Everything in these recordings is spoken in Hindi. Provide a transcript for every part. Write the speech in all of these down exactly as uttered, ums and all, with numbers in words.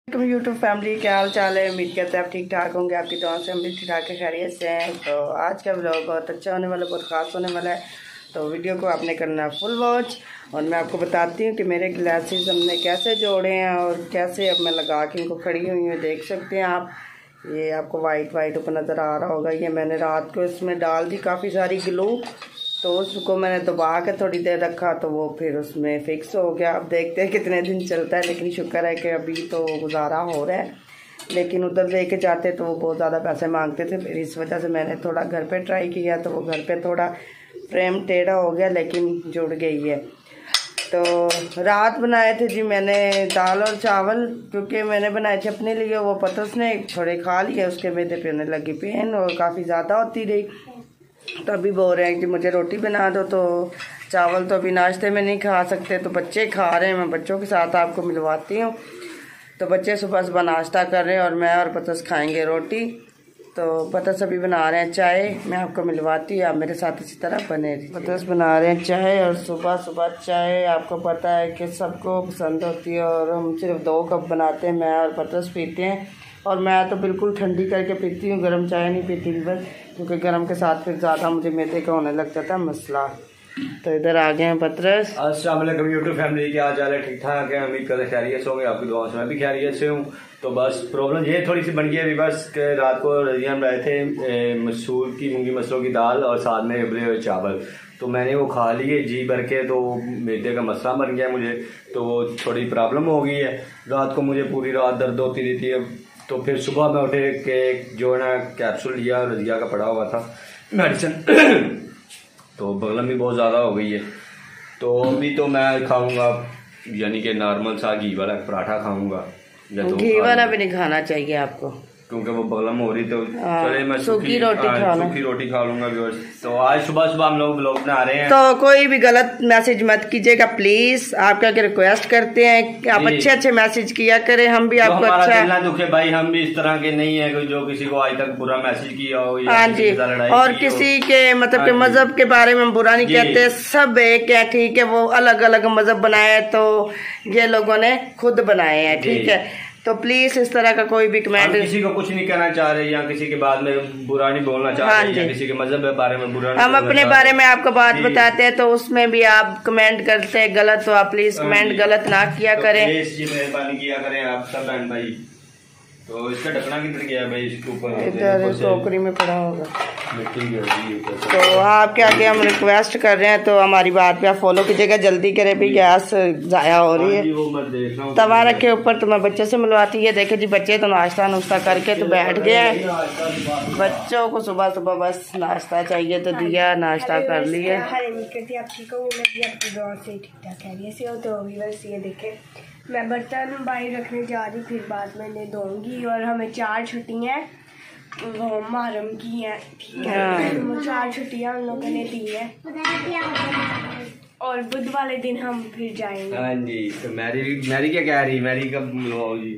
यूट्यूब फैमिली, क्या हाल चाल है। उम्मीद करते हैं आप ठीक ठाक होंगे। आपकी दुआ से हम भी ठीक ठाक खैरियत से हैं। तो आज का व्लॉग बहुत अच्छा होने वाला, बहुत ख़ास होने वाला है। तो वीडियो को आपने करना फुल वॉच। और मैं आपको बताती हूँ कि मेरे ग्लासेस हमने कैसे जोड़े हैं और कैसे अब मैं लगा के इनको खड़ी हुई हूँ। देख सकते हैं आप, ये आपको वाइट वाइट ऊपर नज़र आ रहा होगा। ये मैंने रात को इसमें डाल दी काफ़ी सारी ग्लू, तो उसको मैंने दबा के थोड़ी देर रखा तो वो फिर उसमें फिक्स हो गया। अब देखते हैं कितने दिन चलता है, लेकिन शुक्र है कि अभी तो गुजारा हो रहा है। लेकिन उधर लेके जाते तो वो बहुत ज़्यादा पैसे मांगते थे, फिर इस वजह से मैंने थोड़ा घर पे ट्राई किया तो वो घर पे थोड़ा फ्रेम टेढ़ा हो गया, लेकिन जुड़ गई है। तो रात बनाए थे जी मैंने दाल और चावल, क्योंकि मैंने बनाए थे अपने लिए। वो पता उसने थोड़े खा लिए, उसके बेटे पे होने लगी पेन और काफ़ी ज़्यादा होती रही। तो अभी बोल रहे हैं कि मुझे रोटी बना दो। तो चावल तो अभी नाश्ते में नहीं खा सकते, तो बच्चे खा रहे हैं। मैं बच्चों के साथ आपको मिलवाती हूँ। तो बच्चे सुबह सुबह नाश्ता कर रहे हैं और मैं और पतस खाएंगे रोटी। तो पतस अभी बना रहे हैं चाय, मैं आपको मिलवाती हूँ, आप मेरे साथ इसी तरह बने रहिए। पतस बना रहे हैं चाय, और सुबह सुबह चाय आपको पता है कि सबको पसंद होती है। और हम सिर्फ दो कप बनाते हैं, मैं और पतस पीते हैं। और मैं तो बिल्कुल ठंडी करके पीती हूँ, गर्म चाय नहीं पीती बस, क्योंकि गर्म के साथ फिर ज़्यादा मुझे मैदे का होने लग जाता है मसला। तो इधर आ गए हैं पतरस। अस्सलाम वालेकुम यूट्यूब फैमिली, क्या हाल है। ठीक ठाक है, उम्मीद करते खैरियत से होंगे। आपकी दुआ से मैं भी खैरियत से हूँ। तो बस प्रॉब्लम ये थोड़ी सी बन गई है बस कि रात को रजिया में रहे थे मसूर की मूंगी मसलों की दाल और साथ में उबले हुए चावल, तो मैंने वो खा लिए जी भर के। तो मैदे का मसला बन गया मुझे, तो थोड़ी प्रॉब्लम हो गई है। रात को मुझे पूरी रात दर्द होती रहती है। तो फिर सुबह मैं उठे के जो है ना कैप्सूल लिया, रजिया का पड़ा हुआ था मेडिसिन तो बगल भी बहुत ज़्यादा हो गई है। तो अभी तो मैं खाऊंगा यानी कि नॉर्मल सा घी वाला पराठा खाऊंगा। घी वाला भी नहीं खाना चाहिए आपको, क्योंकि वो बगलम हो रही। तो चले मैं सूखी रोटी खा सूखी रोटी खा लूंगा। तो आज सुबह सुबह हम लोग ब्लॉग बना रहे हैं। तो कोई भी गलत मैसेज मत कीजिएगा प्लीज, आपका के रिक्वेस्ट करते हैं कि आप अच्छे अच्छे मैसेज किया करें, हम भी आपको अच्छा ना दुखे भाई। हम भी इस तरह के नहीं है जो किसी को आज तक बुरा मैसेज किया हो। हाँ जी, और किसी के मतलब के मजहब के बारे में बुरा नहीं कहते, सब एक है, ठीक है। वो अलग अलग मजहब बनाए तो ये लोगों ने खुद बनाए हैं, ठीक है। तो प्लीज इस तरह का कोई भी कमेंट, किसी को कुछ नहीं कहना चाह रहे या किसी के बारे में बुरा नहीं बोलना चाह रहे, या किसी के मजहब के बारे में बुरा नहीं। हम अपने बारे में आपको बात बताते हैं, तो उसमें भी आप कमेंट करते हैं गलत, तो आप प्लीज कमेंट गलत ना किया करें। मेहरबानी किया करें आप सब बहन भाई। तो इसका ढकना किधर गया भाई? इसके ऊपर इधर टोकरी में पड़ा होगा। तो आपके आगे हम रिक्वेस्ट कर रहे हैं, तो हमारी बात पे आप फॉलो कीजिएगा, जल्दी करें भी, गैस जाया हो रही है। तवा रखे ऊपर, तो मैं बच्चे से मिलवाती है। देखे जी बच्चे तो नाश्ता नुश्ता करके तो बैठ गए हैं। बच्चों को सुबह सुबह बस नाश्ता चाहिए तो दिया, नाश्ता कर लिए। ये देखे मैं बर्तन बाहर रखने जा रही, फिर बाद में इन्हें धोऊंगी। और हमें चार छुट्टियाँ मुहर्रम की हैं, ठीक है। चार छुट्टियाँ हम लोगों ने दी है, और बुध वाले दिन हम फिर जाएंगे। हाँ जी। तो मैरी मैरी क्या कह रही? मैरी कब मिलवाओ जी?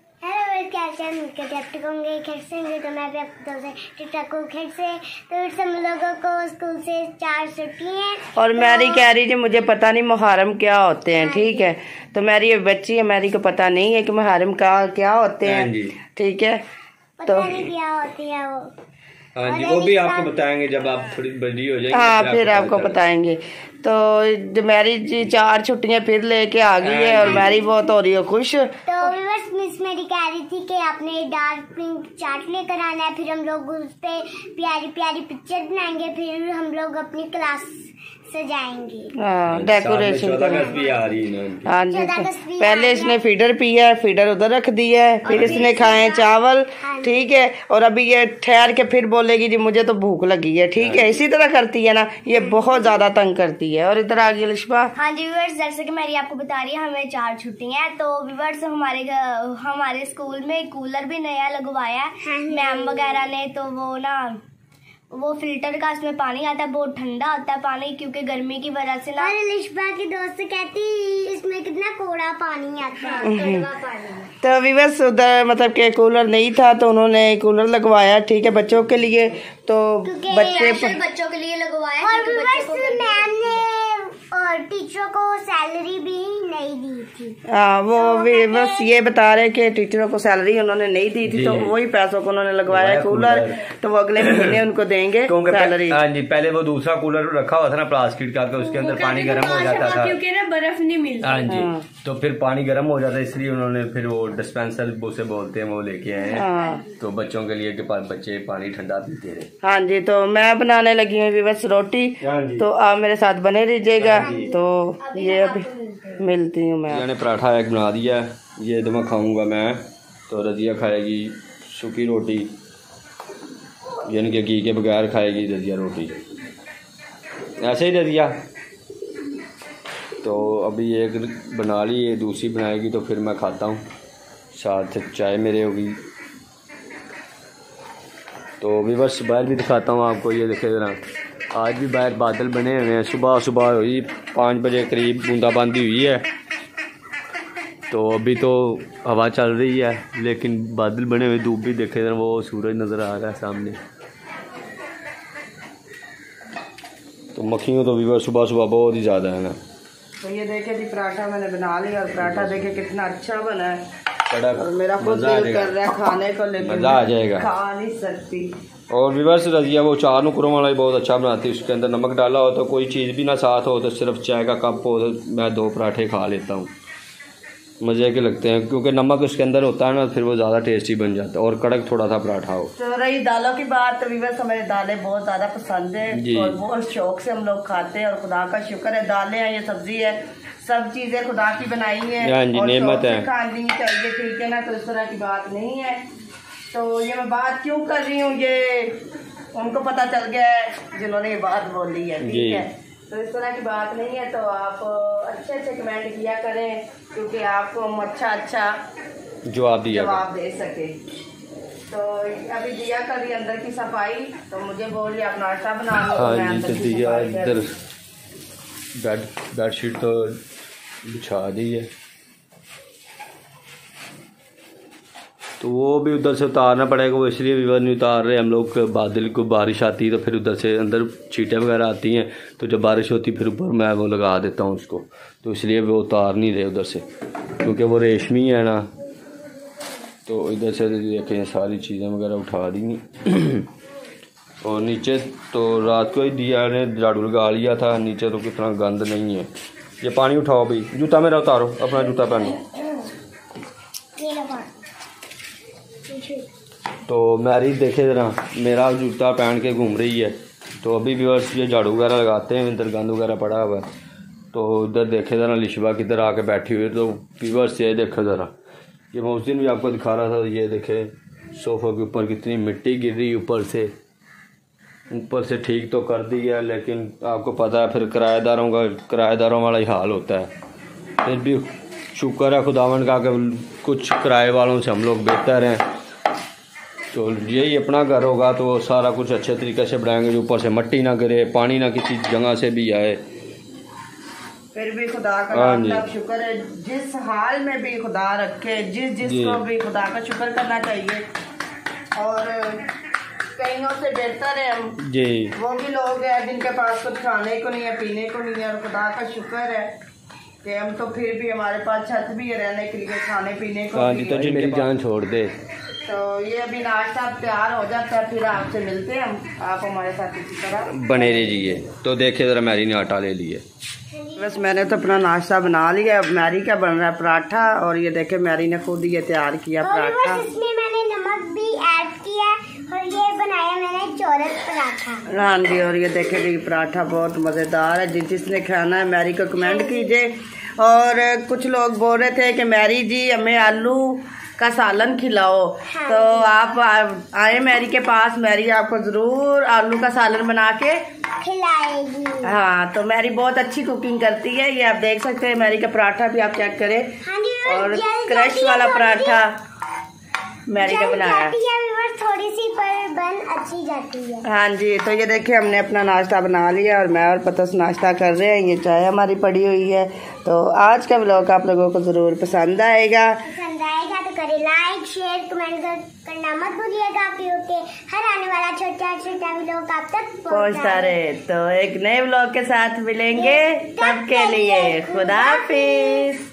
तो मैं भी खेल से तो हम लोगों को स्कूल से चार छुट्टी है। और मैरी कह रही थी मुझे पता नहीं मुहर्रम क्या होते हैं, ठीक है। तो मेरी बच्ची है, मैरी को पता नहीं है कि मुहर्रम का क्या होते हैं, ठीक है। तो क्या होती है वो? हाँ जी, वो भी आपको बताएंगे जब आप थोड़ी बड़ी हो जाएंगी। हाँ, फिर आपको बताएंगे। तो मैरी जी चार छुट्टियां फिर लेके आ गई है, और मैरी बहुत हो रही है खुश। तो बस मिस मेरी कह रही थी कि आपने डार्क पिंक चार्ट लेकर आना है, फिर हम लोग उस पे प्यारी प्यारी पिक्चर बनाएंगे, फिर हम लोग अपनी क्लास सजाएंगे। हाँ, डेकोरेशन भी आ रही है। हाँ जी। पहले इसने फीडर पिया है, फीडर उधर रख दिया है, फिर इसने खाए चावल, ठीक है। और अभी ये ठहर के फिर बोलेगी जी मुझे तो भूख लगी है, ठीक है। इसी तरह करती है ना, ये बहुत ज्यादा तंग करती है। और इधर आ गई लिशबा। हाँ जी व्यूअर्स, जैसे कि मेरी आपको बता रही है हमें चार छुट्टियां हैं। तो व्यूअर्स हमारे हमारे स्कूल में कूलर भी नया लगवाया है मैम वगैरह ने। तो वो ना वो फिल्टर का इसमें पानी आता है, बहुत ठंडा होता है पानी, क्योंकि गर्मी की वजह से ना। लिशबा की दोस्त कहती इसमें कितना कोड़ा पानी आता है, कड़वा पानी। तो व्यूअर्स उधर मतलब के कूलर नहीं था, तो उन्होंने कूलर लगवाया, ठीक है, बच्चों के लिए। तो बच्चे बच्चों के लिए लगवाया। और मैम ने और टीचरों को सैलरी भी नहीं दी थी। हाँ, वो भी बस ये बता रहे कि टीचरों को सैलरी उन्होंने नहीं दी थी, तो वही पैसों को उन्होंने लगवाया कूलर, तो वो अगले महीने उनको देंगे सैलरी। हाँ जी, पहले वो दूसरा कूलर रखा हुआ था ना प्लास्टिक का, उसके अंदर पानी गर्म हो जाता था क्योंकि ना बर्फ नहीं मिलती। हाँ जी, तो फिर पानी गर्म हो जाता है, इसलिए उन्होंने फिर वो डिस्पेंसर उसे बोलते हैं वो लेके आए हैं, तो बच्चों के लिए के पास बच्चे पानी ठंडा पीते रहे। हाँ जी, तो मैं बनाने लगी हूँ बस रोटी, तो आप मेरे साथ बने रहिएगा। तो ये अभी मिलती हूँ मैं। मैंने पराठा एक बना दिया, ये तो मैं खाऊंगा मैं, तो रजिया खाएगी सूखी रोटी, यानी कि घी के बगैर खाएगी रजिया रोटी, ऐसे ही रजिया। तो अभी एक बना ली, ये दूसरी बनाएगी तो फिर मैं खाता हूँ, साथ चाय मेरे होगी। तो भी बस बाहर भी दिखाता हूँ आपको, ये देखे जरा, आज भी बाहर बादल बने हुए हैं, सुबह सुबह हुई पाँच बजे करीब बूंदाबांदी हुई है, तो अभी तो हवा चल रही है, लेकिन बादल बने हुए, धूप भी देखे जरा, वो सूरज नज़र आ रहा है सामने। तो मक्खियों तो भी सुबह सुबह बहुत ही ज़्यादा है ना। तो ये देखे जी पराठा मैंने बना लिया, और पराठा देखे कितना अच्छा बना है, और मेरा खुद मज़ा आ दिल कर रहा है खाने को, लेकिन मज़ा आ जाएगा, खा नहीं सकती। और विवर्स रजिया वो चार नुकरों वाला भी बहुत अच्छा बनाती है, उसके अंदर नमक डाला हो तो कोई चीज़ भी ना साथ हो, तो सिर्फ चाय का कप हो तो मैं दो पराठे खा लेता हूँ, मज़े के लगते हैं, क्योंकि नमक उसके अंदर होता है ना, फिर वो ज़्यादा टेस्टी बन जाता है, और कड़क थोड़ा सा पराठा हो। तो रही दालों की बात, तो विवर्स हमें दालें बहुत ज़्यादा पसंद है और बहुत शौक से हम लोग खाते हैं, और खुदा का शुक्र है, दालें हैं, ये सब्जी है, सब चीज़ें खुदा की बनाई है और नेमत है, खानी चाहिए, ठीक है ना। तो इस तरह की बात नहीं है। तो ये मैं बात क्यों कर रही हूँ, ये उनको पता चल गया है जिन्होंने ये बात बोली है, ठीक है। तो इस तरह की बात नहीं है, तो आप अच्छे अच्छे कमेंट किया करें, क्योंकि आपको हम अच्छा अच्छा जवाब दिया जवाब दे सके। तो अभी दिया करी अंदर की सफाई, तो मुझे बोलिए आप नाश्ता बना लो। हाँ जी, तो दिया इधर बेड बेडशीट तो बिछा दी है, तो वो भी उधर से उतारना पड़ेगा, वो इसलिए भी नहीं उतार रहे हम लोग, बादल को बारिश आती है तो फिर उधर से अंदर चीटें वगैरह आती हैं, तो जब बारिश होती फिर ऊपर मैं वो लगा देता हूँ उसको, तो इसलिए वो उतार नहीं रहे उधर से, क्योंकि वो रेशमी है ना। तो इधर से देखें सारी चीज़ें वगैरह उठा दी, और नीचे तो रात को ही दिया ने झाड़ू लगा लिया था, नीचे तो कितना गंद नहीं है। ये पानी उठाओ भाई, जूता मेरा उतारो, अपना जूता पहनो। तो मैरी देखे जरा, मेरा जूता पहन के घूम रही है, तो अभी भी बस ये झाड़ू वगैरह लगाते हैं, इधर गंद वगैरह पड़ा हुआ है। तो उधर देखे जरा लिशबा किधर आके बैठी हुई है, तो व्यूअर्स ये देखो ज़रा, ये मैं उस दिन भी आपको दिखा रहा था, ये देखे सोफ़े के ऊपर कितनी मिट्टी गिर रही ऊपर से, ऊपर से ठीक तो कर दी है, लेकिन आपको पता है फिर किराएदारों का किराएदारों वाला ही हाल होता है। फिर भी शुक्र है खुदावन का कि कुछ किराए वालों से हम लोग बेहतर हैं, तो यही अपना घर होगा तो वो सारा कुछ अच्छे तरीके से बनाएंगे, ऊपर से मिट्टी ना गिरे, पानी ना किसी जगह से भी आए। फिर भी खुदा का मतलब शुक्र है, जिस हाल में भी खुदा रखे, जिस जिसको भी खुदा का शुक्र करना चाहिए, और कईयों से बेहतर है हम जी। वो भी लोग हैं जिनके पास कुछ खाने को नहीं है, पीने को नहीं है, और खुदा का शुक्र है कि हम तो फिर भी हमारे पास छत भी है रहने के लिए, खाने पीने को। हाँ जी, तो जी मेरी जान छोड़ दे। तो ये अभी नाश्ता तैयार हो जाता है, फिर आपसे मिलते हैं हम, आप हमारे साथ इसी तरह बने रहिए। तो देखिए ज़रा मैरी ने आटा ले लिए, बस मैंने तो अपना नाश्ता बना लिया। अब मैरी का बन रहा है पराठा, और ये देखे मैरी ने खुद ये तैयार किया पराठा, इसमें मैंने नमक भी ऐड किया, और ये बनाया मैंने चौरस पराठा। हाँ जी, और ये देखे जी पराठा बहुत मज़ेदार है। जिस जिसने खाना है मैरी को कमेंट कीजिए। और कुछ लोग बोल रहे थे कि मैरी जी हमें आलू का सालन खिलाओ, हाँ। तो आप आए मैरी के पास, मैरी आपको ज़रूर आलू का सालन बना के खिलाएगी। हाँ, तो मैरी बहुत अच्छी कुकिंग करती है, ये आप देख सकते हैं। मैरी का पराठा भी आप चेक करें, हाँ, और क्रश वाला पराठा मैरी का बनाया, थोड़ी सी पर बन अच्छी जाती है। हाँ जी, तो ये देखिए हमने अपना नाश्ता बना लिया, और मैं और पतस नाश्ता कर रहे हैं, ये चाय हमारी पड़ी हुई है। तो आज का व्लॉग आप लोगों को ज़रूर पसंद आएगा, पसंद आएगा तो करें, लाइक शेयर कमेंट कर, करना मत भूलिएगा क्योंकि हर आने वाला छोटा छोटा व्लॉग आप तक पहुंचता रहे। तो एक नए व्लॉग के साथ मिलेंगे, तब के लिए खुदा हाफिज।